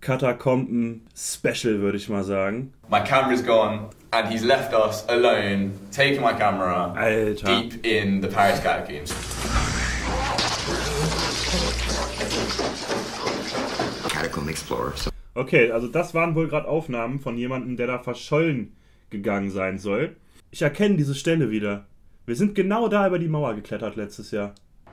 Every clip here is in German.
Katakomben-Special, würde ich mal sagen. My camera's gone and he's left us alone, taking my camera, Alter. deep in the Paris catacombs. Catacomb Explorer. Okay, also das waren wohl gerade Aufnahmen von jemandem, der da verschollen gegangen sein soll. Ich erkenne diese Stelle wieder. Wir sind genau da über die Mauer geklettert letztes Jahr.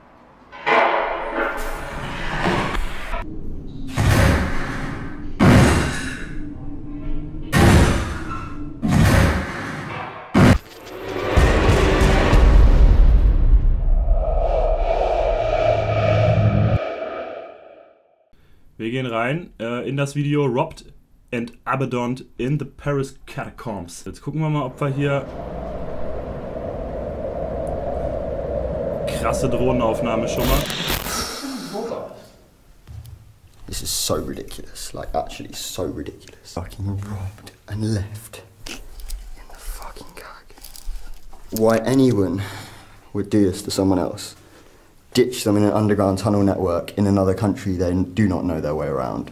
Wir gehen rein in das Video Robbed and Abandoned in the Paris Catacombs. Jetzt gucken wir mal, ob wir hier krasse Drohnenaufnahme schon mal. This is so ridiculous, like actually so ridiculous. Fucking robbed and left in the fucking catacombs. Why anyone would do this to someone else? Ditch them in an underground tunnel network in another country they do not know their way around.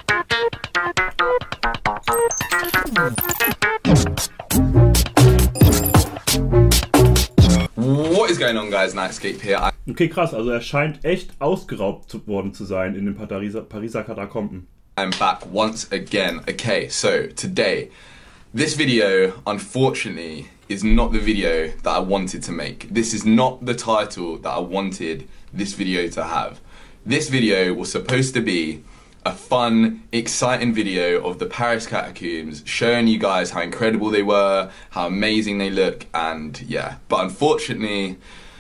What is going on, guys? Nightscape here. Okay, krass, also er scheint echt ausgeraubt worden zu sein in den Pariser Katakomben. I'm back once again. Okay, so today, this video, unfortunately, is not the video that I wanted to make. This is not the title that I wanted this video to have. This video was supposed to be a fun, exciting video of the Paris catacombs, showing you guys how incredible they were, how amazing they look, and yeah. But unfortunately,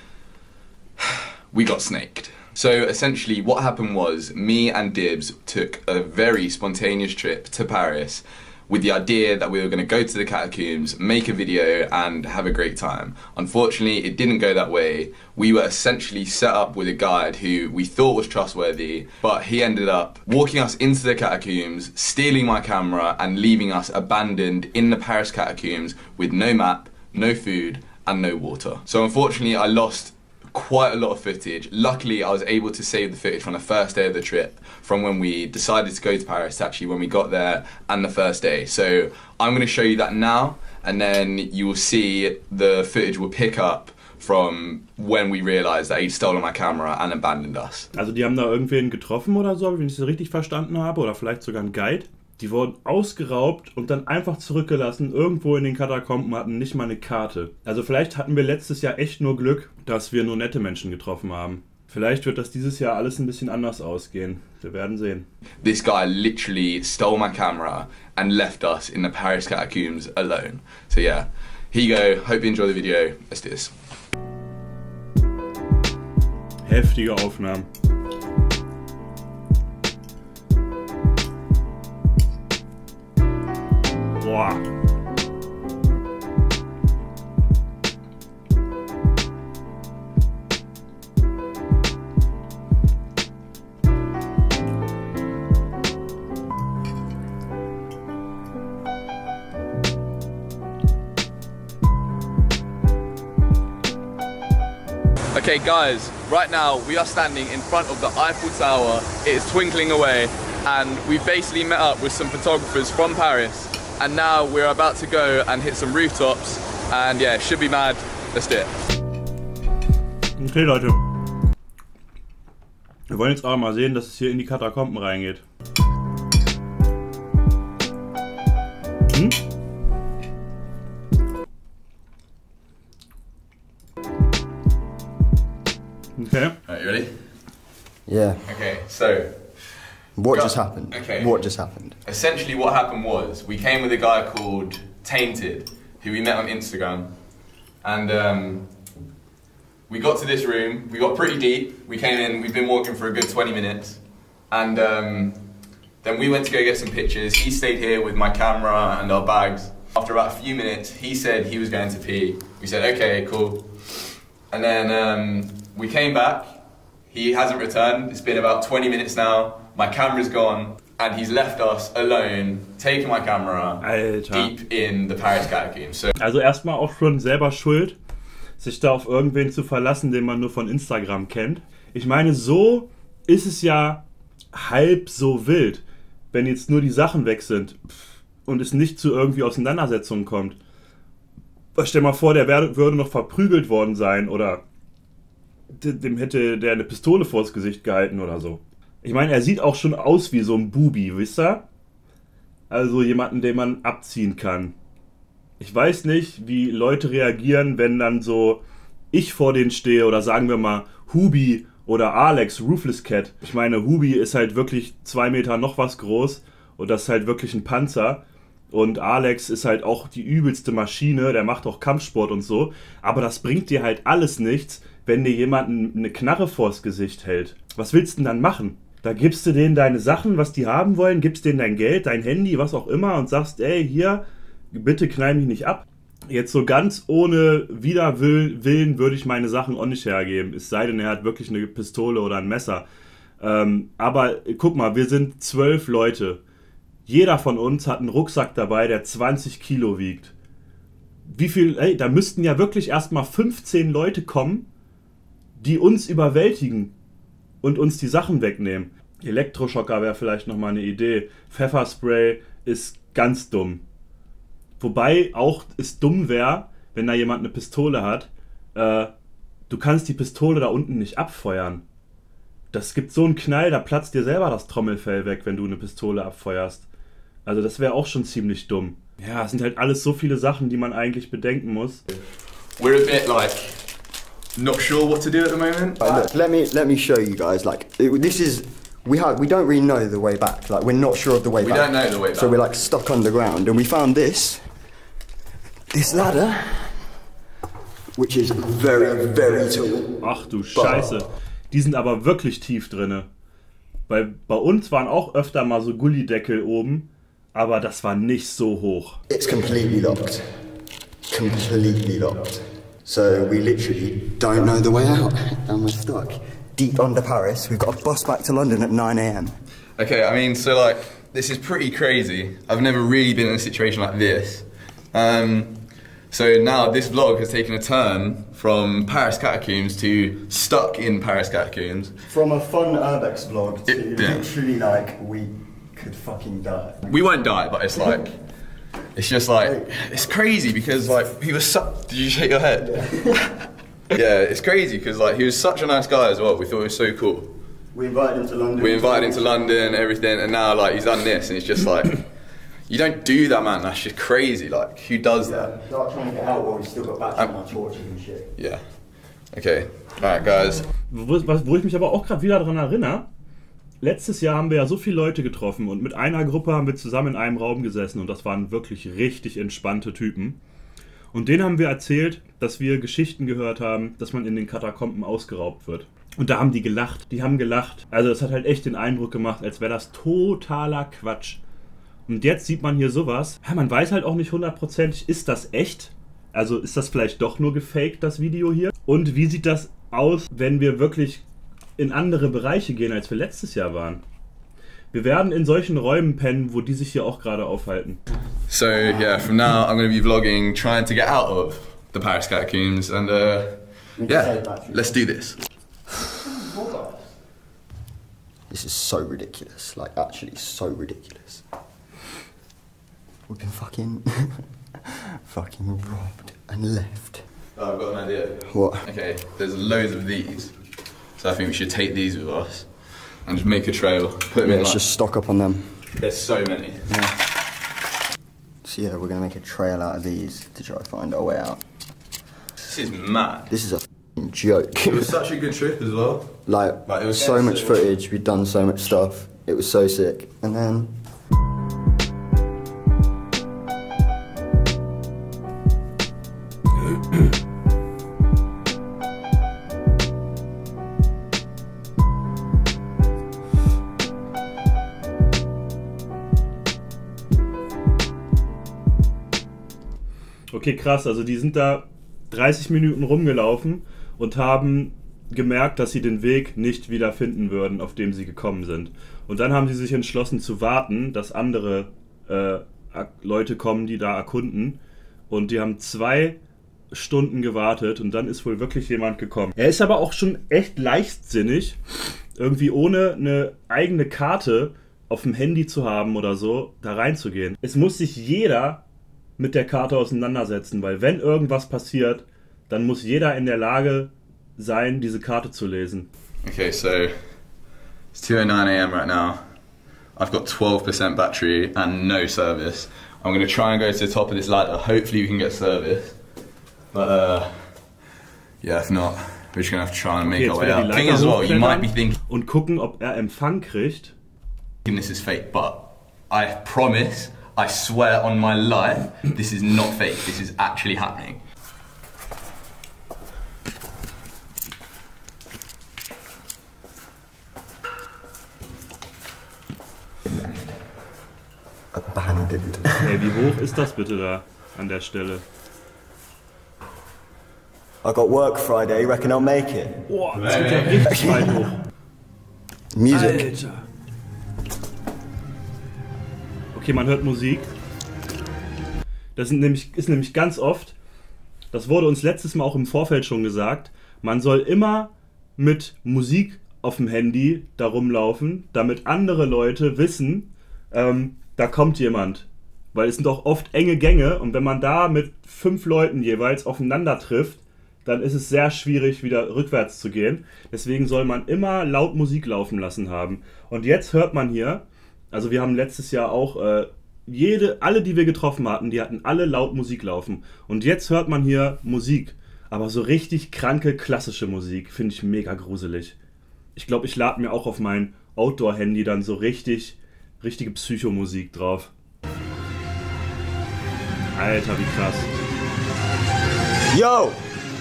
we got snaked. So essentially what happened was me and Dibs took a very spontaneous trip to Paris with the idea that we were going to go to the catacombs, make a video and have a great time. Unfortunately, it didn't go that way. We were essentially set up with a guide who we thought was trustworthy, but he ended up walking us into the catacombs, stealing my camera and leaving us abandoned in the Paris catacombs with no map, no food and no water. So unfortunately, I lost quite a lot of footage. Luckily, I was able to save the footage from the first day of the trip, from when we decided to go to Paris to actually when we got there and the first day. So I'm going to show you that now, and then you will see the footage will pick up from when we realized that he'd stolen my camera and abandoned us. Also die haben da irgendwen getroffen oder so, wenn ich das richtig verstanden habe, oder vielleicht sogar einen Guide. Die wurden ausgeraubt und dann einfach zurückgelassen, irgendwo in den Katakomben, hatten nicht mal eine Karte. Also vielleicht hatten wir letztes Jahr echt nur Glück, dass wir nur nette Menschen getroffen haben. Vielleicht wird das dieses Jahr alles ein bisschen anders ausgehen. Wir werden sehen. This guy literally stole my camera and left us in the Paris catacombs alone. So yeah, here you go. Hope you enjoy the video. Let's do this. Heftige Aufnahmen. Boah. Okay guys, right now we are standing in front of the Eiffel Tower. It is twinkling away and we've basically met up with some photographers from Paris, and now we're about to go and hit some rooftops, and yeah, it should be mad. Let's do it. Okay Leute, wir wollen jetzt auch mal sehen, dass es hier in die Katakomben reingeht. Hm? Okay. Alright, you ready? Yeah. Okay, so What just happened? Okay. What just happened? essentially what happened was we came with a guy called Tainted, who we met on Instagram, and we got to this room, we got pretty deep, we came in, we've been walking for a good 20 minutes, and then we went to go get some pictures. He stayed here with my camera and our bags. After about a few minutes, he said he was going to pee. We said, okay, cool. And then we came back, he hasn't returned, it's been about 20 minutes now, my camera's gone, and he's left us alone, taking my camera, Alter. deep in the Paris catacombs. So Also erstmal auch schon selber schuld, sich da auf irgendwen zu verlassen, den man nur von Instagram kennt. Ich meine, so ist es ja halb so wild. wenn jetzt nur die Sachen weg sind und es nicht zu irgendwie Auseinandersetzungen kommt. Stell mal vor, der würde noch verprügelt worden sein oder dem hätte der eine Pistole vors Gesicht gehalten oder so. Ich meine, er sieht auch schon aus wie so ein Bubi, wisst ihr? Also jemanden, den man abziehen kann. Ich weiß nicht, wie Leute reagieren, wenn dann so ich vor denen stehe oder sagen wir mal Hubi oder Alex, Ruthless Cat. Ich meine, Hubi ist halt wirklich 2 Meter noch was groß und das ist halt wirklich ein Panzer. Und Alex ist halt auch die übelste Maschine, der macht auch Kampfsport und so. Aber das bringt dir halt alles nichts, wenn dir jemand eine Knarre vors Gesicht hält. Was willst du denn dann machen? Da gibst du denen deine Sachen, was die haben wollen, gibst denen dein Geld, dein Handy, was auch immer und sagst, ey, hier, bitte knall mich nicht ab. Jetzt so ganz ohne Widerwillen würde ich meine Sachen auch nicht hergeben. Es sei denn, er hat wirklich eine Pistole oder ein Messer. Aber guck mal, wir sind 12 Leute. Jeder von uns hat einen Rucksack dabei, der 20 Kilo wiegt. Wie viel, ey, da müssten ja wirklich erstmal 15 Leute kommen, die uns überwältigen und uns die Sachen wegnehmen. Elektroschocker wäre vielleicht nochmal eine Idee. Pfefferspray ist ganz dumm. Wobei auch es dumm wäre, wenn da jemand eine Pistole hat, du kannst die Pistole da unten nicht abfeuern. Das gibt so einen Knall, da platzt dir selber das Trommelfell weg, wenn du eine Pistole abfeuerst. Also das wäre auch schon ziemlich dumm. Ja, es sind halt alles so viele Sachen, die man eigentlich bedenken muss. We're a bit like not sure what to do at the moment. Look, let me show you guys. Like this is we don't really know the way back. Like we're not sure of the way back. We don't know the way back. So we're like stuck underground, and we found this ladder, which is very tall. Ach du Scheiße. Die sind aber wirklich tief drinne. Weil bei uns waren auch öfter mal so Gullideckel oben, aber das war nicht so hoch. It's completely locked. Completely locked. So we literally don't know the way out, and we're stuck deep under Paris. We've got a bus back to London at 9 AM. Okay, I mean, so like, this is pretty crazy. I've never really been in a situation like this. So now this vlog has taken a turn from Paris catacombs to stuck in Paris catacombs. From a fun urbex vlog to literally like we could fucking die. We won't die, but it's like, it's just like, it's crazy because like, he was did you shake your head? Yeah, it's crazy because like, he was such a nice guy as well. We thought it was so cool. We invited him to London. We invited him to London, everything, and now like, he's done this and it's just like, you don't do that, man. That's just crazy. Like, who does that? Start trying to get out while we've still got battery on our torches and shit. Yeah. Okay. Alright, guys. Wo ich mich aber auch gerade wieder daran erinnere, letztes Jahr haben wir ja so viele Leute getroffen und mit einer Gruppe haben wir zusammen in einem Raum gesessen und das waren wirklich richtig entspannte Typen. Und denen haben wir erzählt, dass wir Geschichten gehört haben, dass man in den Katakomben ausgeraubt wird. Und da haben die gelacht. Die haben gelacht. Also das hat halt echt den Eindruck gemacht, als wäre das totaler Quatsch. Und jetzt sieht man hier sowas. Ja, man weiß halt auch nicht 100%, ist das echt? Also ist das vielleicht doch nur gefaked, das Video hier? Und wie sieht das aus, wenn wir wirklich in andere Bereiche gehen, als wir letztes Jahr waren? Wir werden in solchen Räumen pennen, wo die sich hier auch gerade aufhalten. So yeah, from now I'm going to be vlogging, trying to get out of the Paris catacombs, and yeah, let's do this. This is so ridiculous, like actually so ridiculous. We've been fucking robbed and left. Oh, I've got an idea. What? Okay, there's loads of these, so I think we should take these with us and just make a trail. Put them in. Let's just stock up on them. There's so many. Yeah. So yeah, we're gonna make a trail out of these to try to find our way out. This is mad. This is a f***ing joke. It was such a good trip as well. like it was so much footage. We'd done so much stuff. It was so sick. And then. Okay, krass, also die sind da 30 Minuten rumgelaufen und haben gemerkt, dass sie den Weg nicht wieder finden würden, auf dem sie gekommen sind. Und dann haben sie sich entschlossen zu warten, dass andere Leute kommen, die da erkunden. Und die haben 2 Stunden gewartet und dann ist wohl wirklich jemand gekommen. Er ist aber auch schon echt leichtsinnig, irgendwie ohne eine eigene Karte auf dem Handy zu haben oder so, da reinzugehen. Es muss sich jeder mit der Karte auseinandersetzen, weil wenn irgendwas passiert, dann muss jeder in der Lage sein, diese Karte zu lesen. Okay, so it's 2:09 AM right now. I've got 12% battery and no service. I'm going to try and go to the top of this ladder. Hopefully we can get service. But yeah, if not, we're just going to have to try and make our way out. Thing as well, you might be thinking und gucken, ob er Empfang kriegt. This is fake, but I promise, I swear on my life, this is not fake. This is actually happening. Abandoned. Hey, wie hoch ist das bitte da an der Stelle? I got work Friday, reckon I'll make it. Boah, das geht ja richtig weit hoch. Music. Alter. Okay, man hört Musik. Das ist nämlich ganz oft, das wurde uns letztes Mal auch im Vorfeld schon gesagt, man soll immer mit Musik auf dem Handy da rumlaufen, damit andere Leute wissen, da kommt jemand. Weil es sind auch oft enge Gänge und wenn man da mit 5 Leuten jeweils aufeinander trifft, dann ist es sehr schwierig, wieder rückwärts zu gehen. Deswegen soll man immer laut Musik laufen lassen haben. Und jetzt hört man hier, also wir haben letztes Jahr auch alle, die wir getroffen hatten, die hatten alle laut Musik laufen. Und jetzt hört man hier Musik. Aber so richtig kranke, klassische Musik. Finde ich mega gruselig. Ich glaube, ich lade mir auch auf mein Outdoor-Handy dann so richtige Psychomusik drauf. Alter, wie krass. Yo!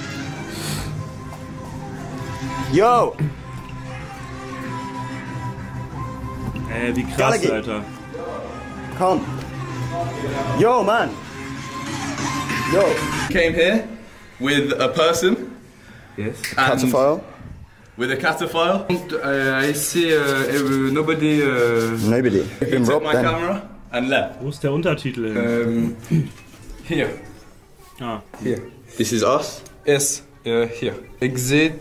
Yo! Ey, wie krass, Gallagher. Alter. Come. Yo, man. Yo. Came here with a person. Yes. And Cataphile? with a cataphile. I see nobody. Nobody. He Been took robbed my then. camera and left. Wo ist der Untertitel hin? Here. Ah. Here. This is us. Yes. Here. Exit.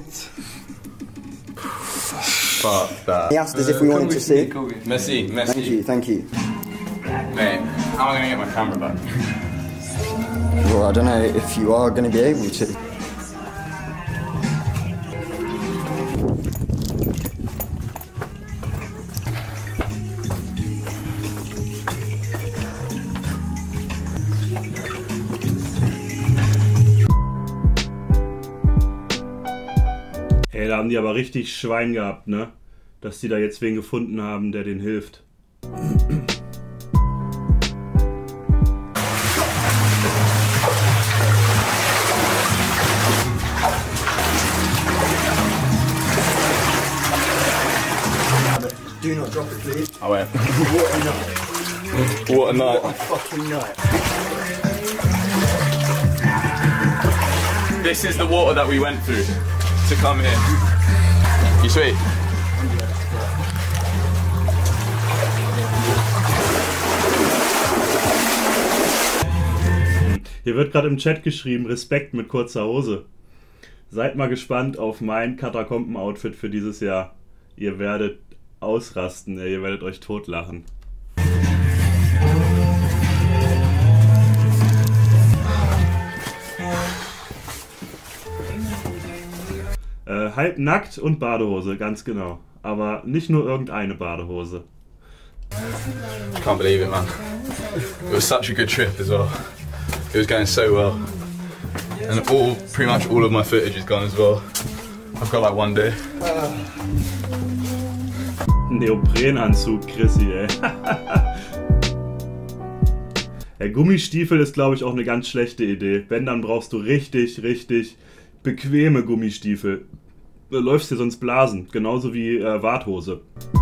Fuck that. He asked us if we wanted to see. Merci, merci. Thank you, thank you. Mate, how am I going to get my camera back? Well, I don't know if you are going to be able to. Ey, da haben die aber richtig Schwein gehabt, ne? Dass die da jetzt wen gefunden haben, der denen hilft. Do not drop it, please. I went. What a night. What a night. What a fucking night. This is the water that we went through to come here. You sweet? Hier wird gerade im Chat geschrieben, Respekt mit kurzer Hose. Seid mal gespannt auf mein Katakomben-Outfit für dieses Jahr. Ihr werdet ausrasten, ey. Ihr werdet euch totlachen. Halb nackt und Badehose, ganz genau. Aber nicht nur irgendeine Badehose. Can't believe it, man. It was such a good trip as well. It was going so well. And pretty much all of my footage is gone as well. I've got like one day. Neoprenanzug, Chrissy, ey. Der Gummistiefel ist, glaube ich, auch eine ganz schlechte Idee. Wenn, dann brauchst du richtig bequeme Gummistiefel. Du läufst dir sonst Blasen, genauso wie Warthose.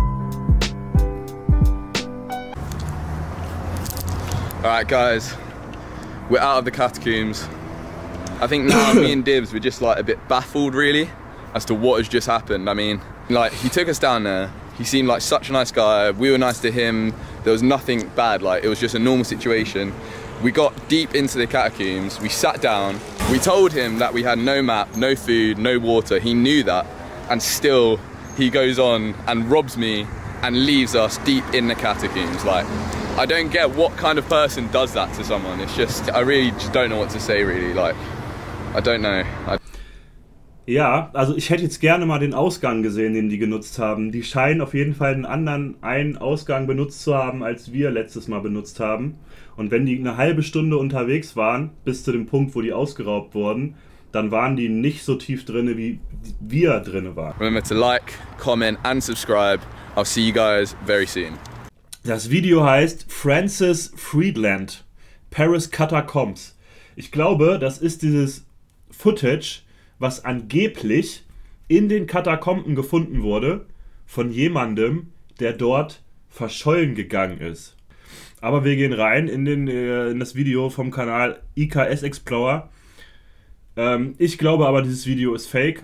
Alright guys, we're out of the catacombs. I think now me and Dibs were just like a bit baffled really as to what has just happened. I mean, like he took us down there, he seemed like such a nice guy, we were nice to him, there was nothing bad, like it was just a normal situation. We got deep into the catacombs, we sat down, we told him that we had no map, no food, no water, he knew that, and still he goes on and robs me and leaves us deep in the catacombs. Like, I don't get what kind of person does that to someone. It's just, I really just don't know what to say, really. Like, I don't know. Ja, also ich hätte jetzt gerne mal den Ausgang gesehen, den die genutzt haben. Die scheinen auf jeden Fall einen Ausgang benutzt zu haben, als wir letztes Mal benutzt haben. Und wenn die eine halbe Stunde unterwegs waren, bis zu dem Punkt, wo die ausgeraubt wurden, dann waren die nicht so tief drinne, wie wir drinne waren. Remember to like, comment and subscribe. I'll see you guys very soon. Das Video heißt Francis Friedland, Paris Catacombs. Ich glaube, das ist dieses Footage, was angeblich in den Katakomben gefunden wurde von jemandem, der dort verschollen gegangen ist. Aber wir gehen rein in das Video vom Kanal IKS Explorer. Ich glaube aber, dieses Video ist fake.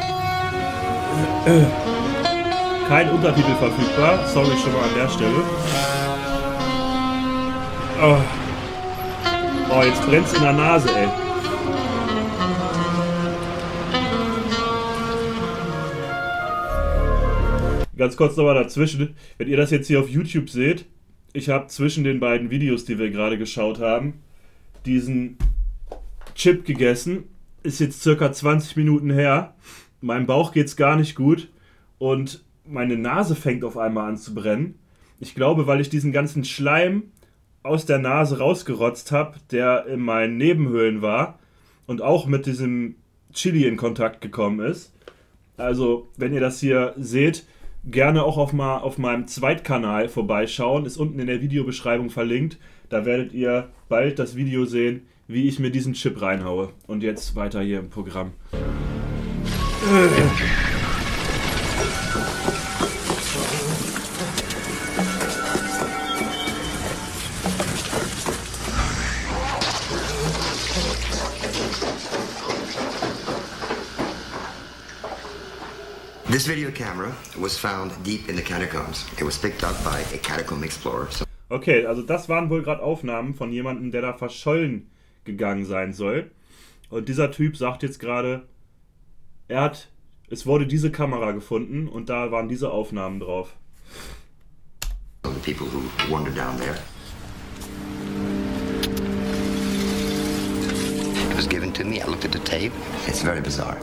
Kein Untertitel verfügbar. Sorry schon mal an der Stelle. Oh, jetzt brennt's in der Nase, ey. Ganz kurz nochmal dazwischen, wenn ihr das jetzt hier auf YouTube seht, ich habe zwischen den beiden Videos, die wir gerade geschaut haben, diesen Chip gegessen. Ist jetzt circa 20 Minuten her. Meinem Bauch geht's gar nicht gut und meine Nase fängt auf einmal an zu brennen. Ich glaube, weil ich diesen ganzen Schleim aus der Nase rausgerotzt habe, der in meinen Nebenhöhlen war und auch mit diesem Chili in Kontakt gekommen ist. Also, wenn ihr das hier seht, gerne auch auf meinem Zweitkanal vorbeischauen, ist unten in der Videobeschreibung verlinkt. Da werdet ihr bald das Video sehen, wie ich mir diesen Chip reinhaue. Und jetzt weiter hier im Programm. This video camera was found deep in the catacombs. It was picked up by a catacomb explorer. Okay, also das waren wohl gerade Aufnahmen von jemandem, der da verschollen gegangen sein soll. Und dieser Typ sagt jetzt gerade, es wurde diese Kamera gefunden und da waren diese Aufnahmen drauf. The people who wandered down there. It was given to me. I looked at the tape. It's very bizarre.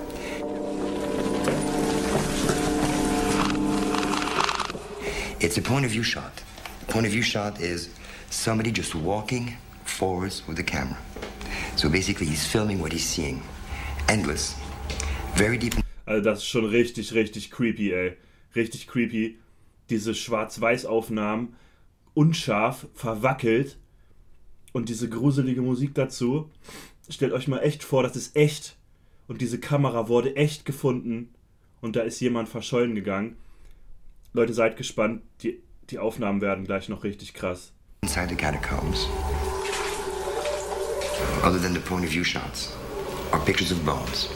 It's a point of view shot. A point of view shot is somebody just walking forwards with the camera. So basically he's filming what he's seeing. Endless. Very deep. Also das ist schon richtig, richtig creepy, ey. Richtig creepy. Diese Schwarz-Weiß-Aufnahmen, unscharf, verwackelt und diese gruselige Musik dazu. Stellt euch mal echt vor, das ist echt. Und diese Kamera wurde echt gefunden und da ist jemand verschollen gegangen. Leute, seid gespannt, die Aufnahmen werden gleich noch richtig krass. Inside the catacombs, other than the point of view shots, are pictures of bones.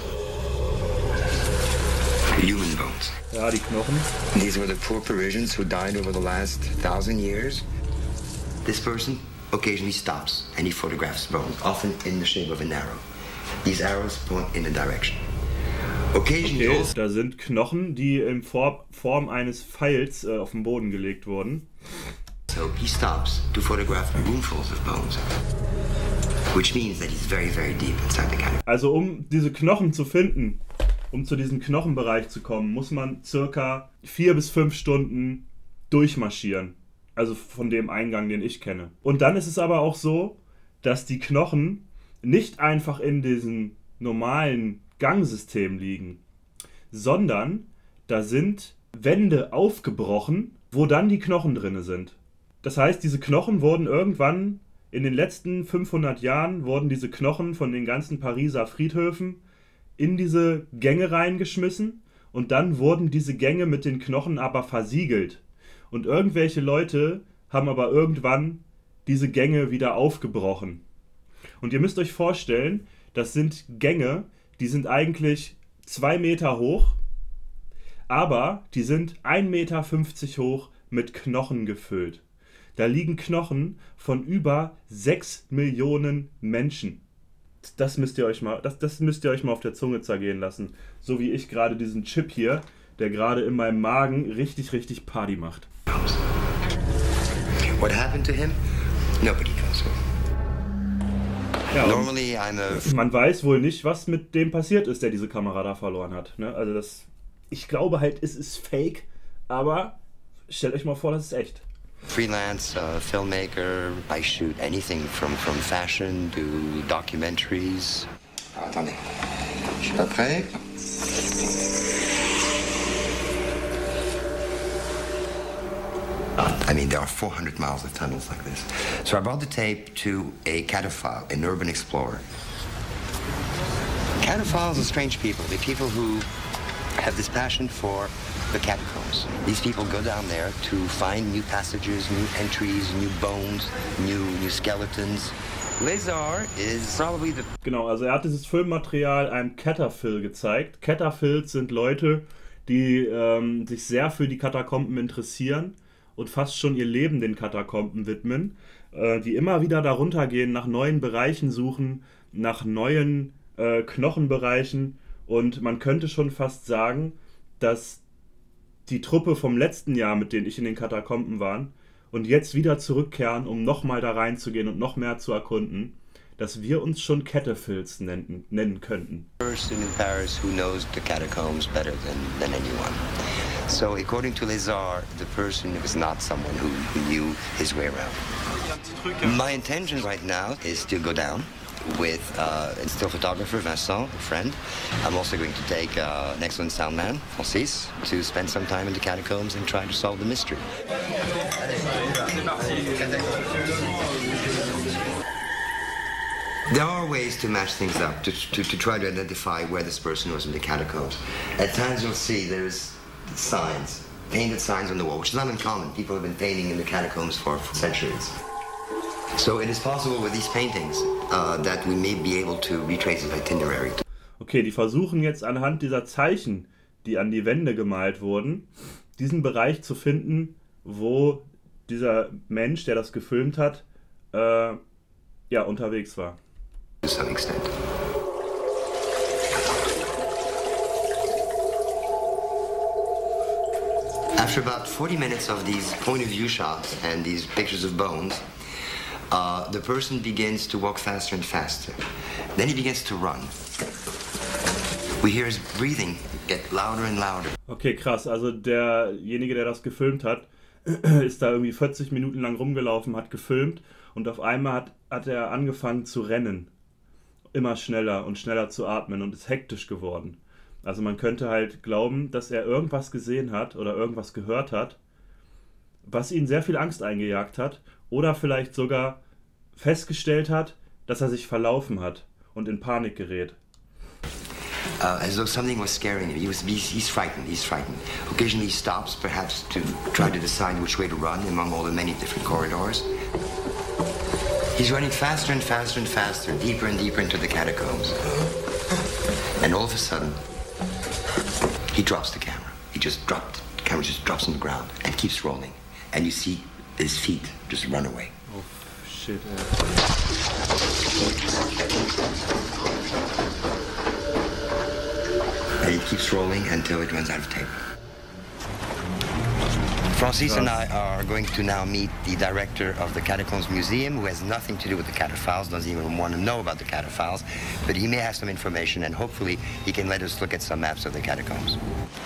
Human bones. Ja, die Knochen. These were the poor Parisians who died over the last 1,000 years. This person occasionally stops and he photographs bones, often in the shape of an arrow. These arrows point in a direction. Occasionally Okay, da sind Knochen, die in Form eines Pfeils auf den Boden gelegt wurden. So he stops to photograph roomfuls of bones, which means that he's very, very deep inside the catacomb. Also um diese Knochen zu finden, um zu diesem Knochenbereich zu kommen, muss man circa 4 bis 5 Stunden durchmarschieren. Also von dem Eingang, den ich kenne. Und dann ist es aber auch so, dass die Knochen nicht einfach in diesem normalen Gangsystem liegen, sondern da sind Wände aufgebrochen, wo dann die Knochen drin sind. Das heißt, diese Knochen wurden irgendwann, in den letzten 500 Jahren, wurden diese Knochen von den ganzen Pariser Friedhöfen in diese Gänge reingeschmissen und dann wurden diese Gänge mit den Knochen aber versiegelt. Und irgendwelche Leute haben aber irgendwann diese Gänge wieder aufgebrochen. Und ihr müsst euch vorstellen, das sind Gänge, die sind eigentlich 2 Meter hoch, aber die sind 1,50 Meter hoch mit Knochen gefüllt. Da liegen Knochen von über 6 Millionen Menschen. Das müsst ihr euch mal auf der Zunge zergehen lassen. So wie ich gerade diesen Chip hier, der gerade in meinem Magen richtig, richtig Party macht. What happened to him? Nobody knows. Ja, Normally I'm a... man weiß wohl nicht, was mit dem passiert ist, der diese Kamera da verloren hat. Ne? Also ich glaube halt, es ist fake, aber stellt euch mal vor, das ist echt. freelance filmmaker. I shoot anything from fashion to documentaries. Attendez, je suis pas prêt. I mean, there are 400 miles of tunnels like this. So I brought the tape to a cataphile, an urban explorer. Cataphiles are strange people. They're people who have this passion for the catacombs. These people go down there to find new passages, new entries, new bones, new skeletons. Lézard is probably the... Genau, also er hat dieses Filmmaterial einem Cataphil gezeigt. Cataphils sind Leute, die sich sehr für die Katakomben interessieren und fast schon ihr Leben den Katakomben widmen, die immer wieder darunter gehen, nach neuen Bereichen suchen, nach neuen Knochenbereichen, und man könnte schon fast sagen, dass die Truppe vom letzten Jahr, mit denen ich in den Katakomben war, und jetzt wieder zurückkehren, um nochmal da reinzugehen und noch mehr zu erkunden, dass wir uns schon Cataphils nennen könnten. Person in Paris who knows the catacombs better than anyone. So according to Lézard, the person is not someone who knew his way around. My intention right now is to go down with a still photographer, Vincent, a friend. I'm also going to take an excellent sound man, Francis, to spend some time in the catacombs and try to solve the mystery. There are ways to match things up, to try to identify where this person was in the catacombs. At times you'll see there's signs, painted signs on the wall, which is not uncommon. People have been painting in the catacombs for centuries. So it is possible with these paintings that we may be able to retrace his itinerary. Okay, die versuchen jetzt anhand dieser Zeichen, die an die Wände gemalt wurden, diesen Bereich zu finden, wo dieser Mensch, der das gefilmt hat, unterwegs war. To some extent. After about 40 minutes of these point-of-view shots and these pictures of bones, the person begins to walk faster and faster. Then he begins to run. We hear his breathing get louder and louder. Okay, krass. Also derjenige, der das gefilmt hat, ist da irgendwie 40 Minuten lang rumgelaufen, hat gefilmt, und auf einmal hat er angefangen zu rennen. Immer schneller und schneller zu atmen und ist hektisch geworden. Also man könnte halt glauben, dass er irgendwas gesehen hat oder irgendwas gehört hat, was ihn sehr viel Angst eingejagt hat, oder vielleicht sogar festgestellt hat, dass er sich verlaufen hat und in Panik gerät. As though something was scaring him. He's frightened. Occasionally he stops, perhaps to try to decide which way to run among all the many different corridors. He's running faster and faster and faster, deeper and deeper into the catacombs. And all of a sudden, he drops the camera. The camera just drops on the ground and keeps rolling. And you see his feet just run away. Oh, shit, And it keeps rolling until it runs out of tape. Francis and I are going to now meet the director of the Catacombs Museum, who has nothing to do with the cataphiles, doesn't even want to know about the cataphiles, but he may have some information, and hopefully he can let us look at some maps of the catacombs.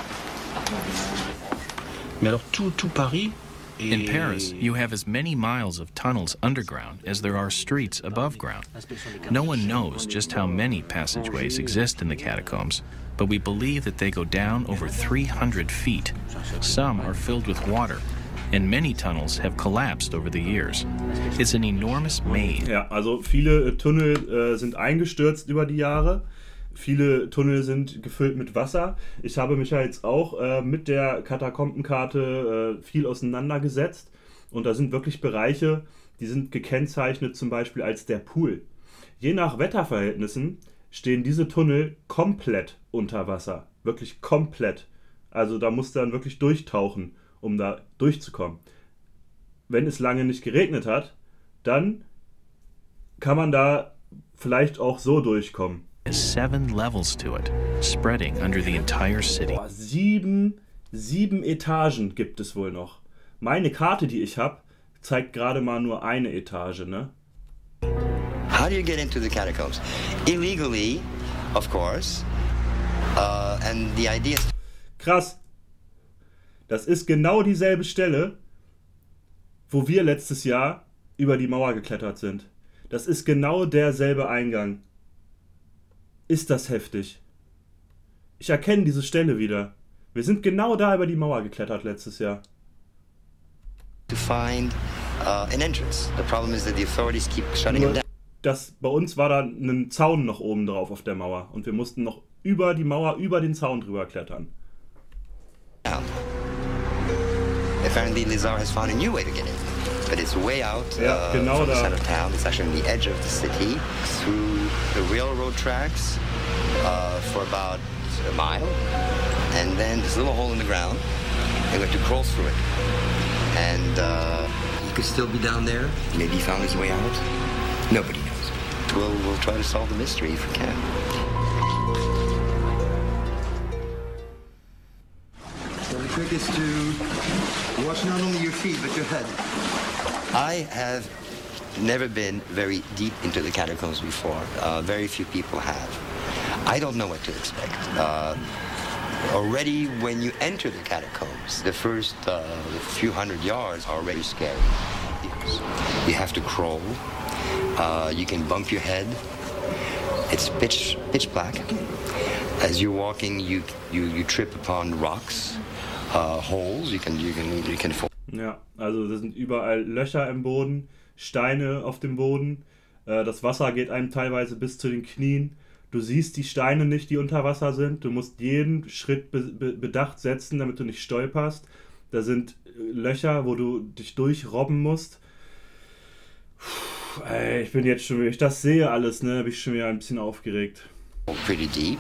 Mais alors tout Paris. In Paris, you have as many miles of tunnels underground as there are streets above ground. No one knows just how many passageways exist in the catacombs, but we believe that they go down over 300 feet. Some are filled with water, and many tunnels have collapsed over the years. It's an enormous maze. Ja, also viele Tunnel sind eingestürzt über die Jahre. Viele Tunnel sind gefüllt mit Wasser. Ich habe mich ja jetzt auch mit der Katakombenkarte viel auseinandergesetzt. Und da sind wirklich Bereiche, die sind gekennzeichnet zum Beispiel als der Pool. Je nach Wetterverhältnissen stehen diese Tunnel komplett unter Wasser. Wirklich komplett. Also da musst du dann wirklich durchtauchen, um da durchzukommen. Wenn es lange nicht geregnet hat, dann kann man da vielleicht auch so durchkommen. 7 levels to it, spreading under the entire city. Boah, sieben Etagen gibt es wohl noch. Meine Karte, die ich habe, zeigt gerade mal nur eine Etage, ne? How do you get into the catacombs? Illegally, of course. And the idea is... Krass. Das ist genau dieselbe Stelle, wo wir letztes Jahr über die Mauer geklettert sind. Das ist genau derselbe Eingang. Ist das heftig? Ich erkenne diese Stelle wieder. Wir sind genau da über die Mauer geklettert letztes Jahr. to find an entrance. The problem is that the authorities keep shutting them down. Bei uns war da ein Zaun noch oben drauf auf der Mauer und wir mussten noch über die Mauer, über den Zaun drüber klettern. Apparently Lizar has found a new way to get in, but it's way out Ja, genau from the da. center of town. It's actually on the edge of the city, through the railroad tracks for about a mile, and then this little hole in the ground, and we have to crawl through it. And he could still be down there. Maybe he found his way out. Nobody knows. We'll try to solve the mystery if we can. So the trick is to watch not only your feet, but your head. I have never been very deep into the catacombs before. Very few people have. I don't know what to expect. Already when you enter the catacombs, the first few hundred yards are already scary. You have to crawl. You can bump your head. It's pitch black. As you're walking, you trip upon rocks, holes. You can fall. Ja, also da sind überall Löcher im Boden, Steine auf dem Boden. Das Wasser geht einem teilweise bis zu den Knien. Du siehst die Steine nicht, die unter Wasser sind. Du musst jeden Schritt bedacht setzen, damit du nicht stolperst. Da sind Löcher, wo du dich durchrobben musst. Puh, ey, ich bin jetzt schon, wenn ich das sehe alles, ne, bin ich schon wieder ein bisschen aufgeregt. Pretty deep.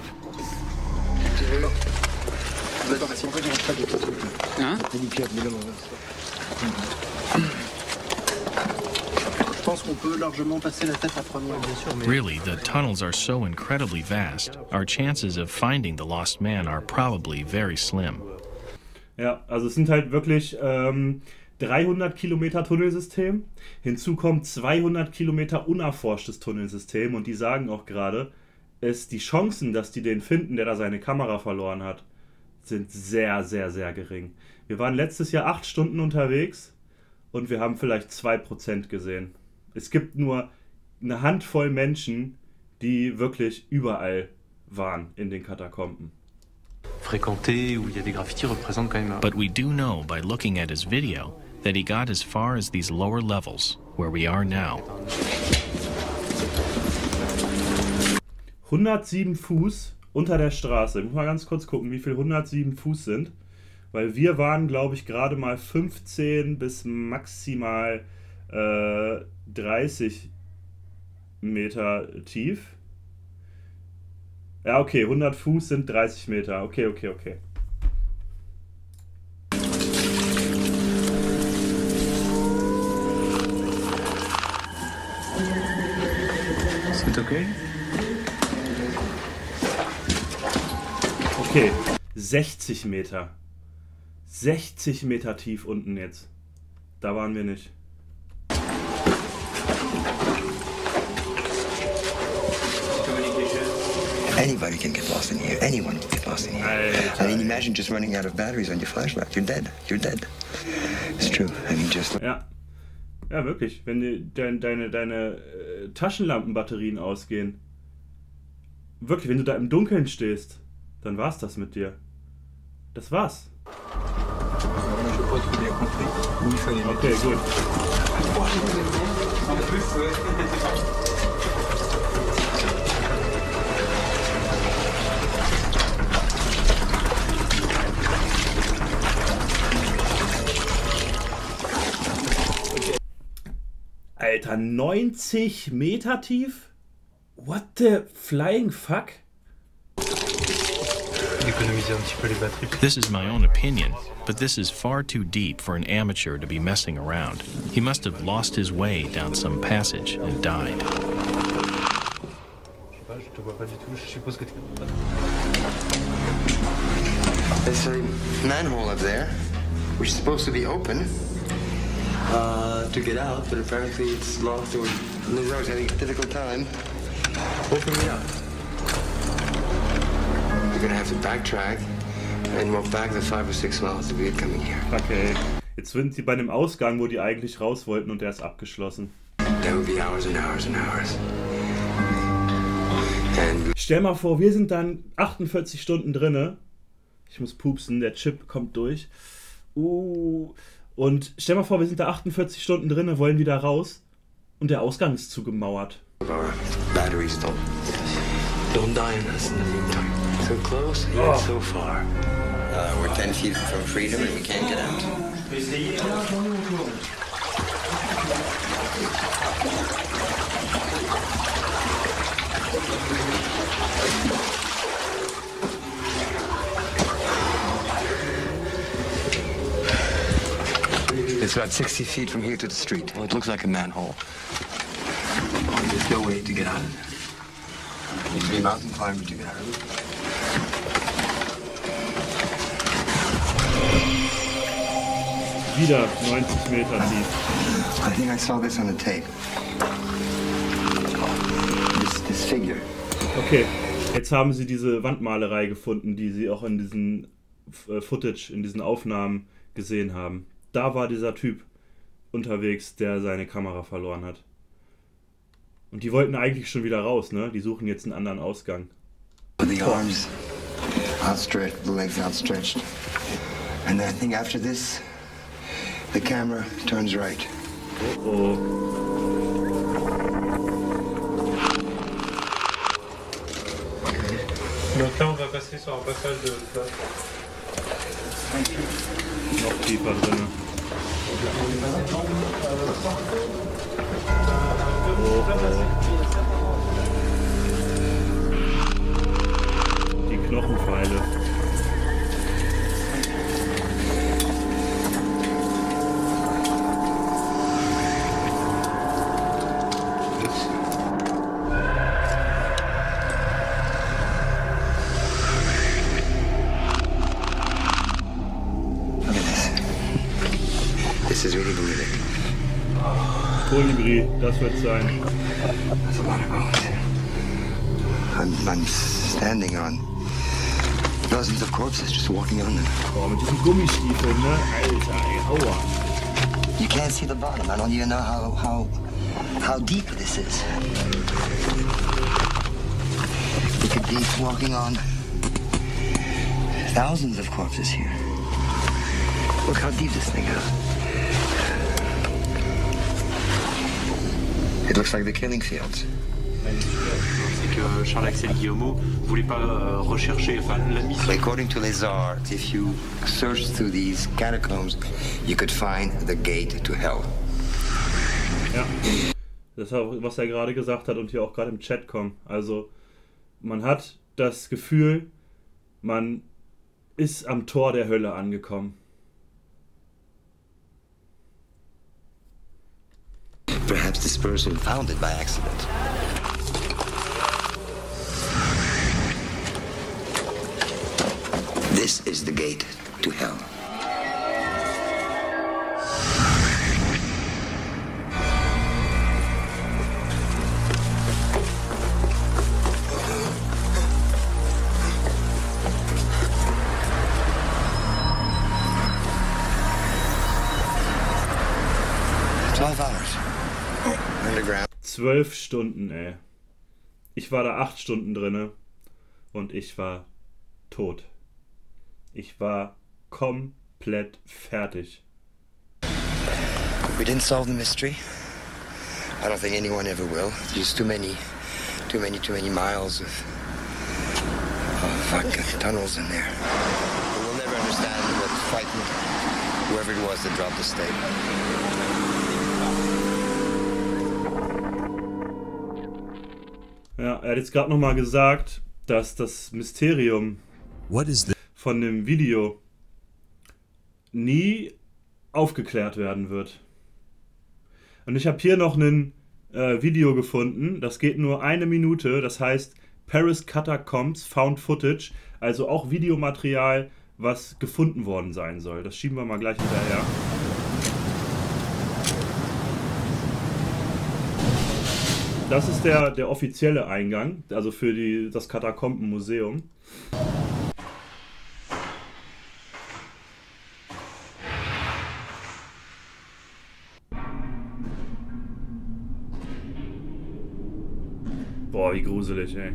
Really, the tunnels are so incredibly vast, our chances of finding the lost man are probably very slim. Ja, also es sind halt wirklich 300 Kilometer Tunnelsystem. Hinzu kommt 200 Kilometer unerforschtes Tunnelsystem und die sagen auch gerade, die Chancen, dass die den finden, der da seine Kamera verloren hat, sind sehr, sehr, sehr gering. Wir waren letztes Jahr 8 Stunden unterwegs und wir haben vielleicht 2% gesehen. Es gibt nur eine Handvoll Menschen, die wirklich überall waren in den Katakomben. Fréquenté, où il y a des graffitis, représente quand même... But we do know by looking at his video that he got as far as these lower levels, where we are now. 107 Fuß unter der Straße. Ich muss mal ganz kurz gucken, wie viel 107 Fuß sind. Weil wir waren, glaube ich, gerade mal 15 bis maximal 30 Meter tief. Ja, okay, 100 Fuß sind 30 Meter. Okay. Ist das okay? Okay, 60 Meter. 60 Meter tief unten jetzt. Da waren wir nicht. Anybody can get lost in here. Anyone can get lost in here. I mean, imagine just running out of batteries on your flashlight. You're dead. You're dead. It's true. I mean, just... Ja, wirklich. Wenn deine Taschenlampenbatterien ausgehen, wirklich, wenn du da im Dunkeln stehst, dann war's das mit dir. Das war's. Okay, gut. Alter, 90 Meter tief? What the flying fuck? D'économiser un petit peu les batteries. This is my own opinion, but this is far too deep for an amateur to be messing around. He must have lost his way down some passage and died. Je te vois pas du tout, je suppose que tu... There's a manhole up there, which is supposed to be open. to get out, but apparently it's locked or Lazar's having a difficult time. Open me up. You're gonna have to backtrack and walk back the 5 or 6 miles that we had coming here. Okay. Jetzt sind sie bei dem Ausgang, wo die eigentlich raus wollten und der ist abgeschlossen. There will be hours and hours and hours. And Stell mal vor, wir sind dann 48 Stunden drinne. Ich muss pupsen, der Chip kommt durch. Und stell mal vor, wir sind da 48 Stunden drinne, wollen wieder raus und der Ausgang ist zugemauert. our batteries don't die on us in the meantime. So close, yet so far. We're 10 feet from freedom and we can't get out. It's about 60 feet from here to the street. Well, it looks like a manhole. There's no way to get out of there. You need to be a mountain climber to get out of it. Wieder 90 Meter tief. I think I saw this on the tape. This figure. Okay, jetzt haben sie diese Wandmalerei gefunden, die sie auch in diesen Footage, in diesen Aufnahmen gesehen haben. Da war dieser Typ unterwegs, der seine Kamera verloren hat. Und die wollten eigentlich schon wieder raus, ne? Die suchen jetzt einen anderen Ausgang. The arms outstretched, the legs outstretched. And I think after this, the camera turns right. Oh. Donc là, on va passer sur un passage de flotte. Noch tiefer drin. Die Knochenpfeile. This is really believing. Kolibri, das wird sein. That's a lot of bones. I'm standing on dozens of corpses just walking on them. Boah, mit diesen Gummistiefeln, ne? Alter, ey, aua. You can't see the bottom. I don't even know how deep this is. You could be walking on thousands of corpses here. Look how deep this thing is. It looks like the killing fields. C'est que Charles-Axel Guillemot voulait pas rechercher, enfin la mission. According to Lézard, if you search through these catacombs, you could find the gate to hell. Ja, das ist, was er gerade gesagt hat und hier auch gerade im Chat kommt. Also, man hat das Gefühl, man ist am Tor der Hölle angekommen. Perhaps this person found it by accident. This is the gate to hell. Underground. 12 Stunden, ey. Ich war da 8 Stunden drinne und ich war tot. Ich war komplett fertig. We didn't solve the mystery. I don't think anyone ever will. There's too many miles of tunnels in there. We'll never understand what frightened whoever it was that dropped the stake. Ja, er hat jetzt gerade nochmal gesagt, dass das Mysterium von dem Video nie aufgeklärt werden wird. Und ich habe hier noch ein Video gefunden, das geht nur 1 Minute, das heißt Paris Catacombs Found Footage, also auch Videomaterial, was gefunden worden sein soll. Das schieben wir mal gleich hinterher. Das ist der offizielle Eingang, also für das Katakombenmuseum. Boah, wie gruselig, ey.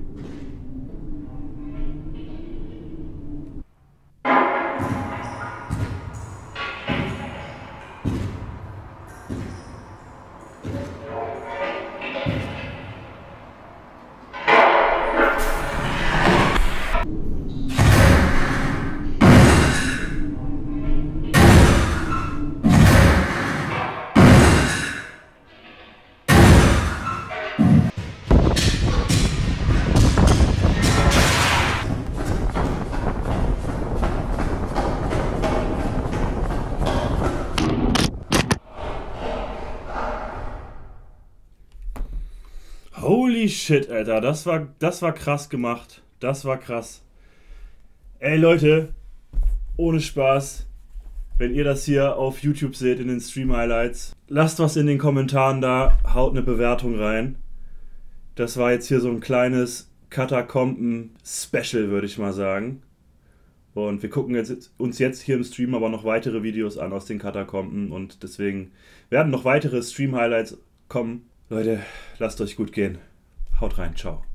Holy shit, Alter, das war krass gemacht. Das war krass. Ey, Leute, ohne Spaß, wenn ihr das hier auf YouTube seht in den Stream-Highlights, lasst was in den Kommentaren da, haut eine Bewertung rein. Das war jetzt hier so ein kleines Katakomben-Special, würde ich mal sagen. Und wir gucken uns jetzt hier im Stream aber noch weitere Videos an aus den Katakomben und deswegen werden noch weitere Stream-Highlights kommen. Leute, lasst euch gut gehen. Haut rein, ciao.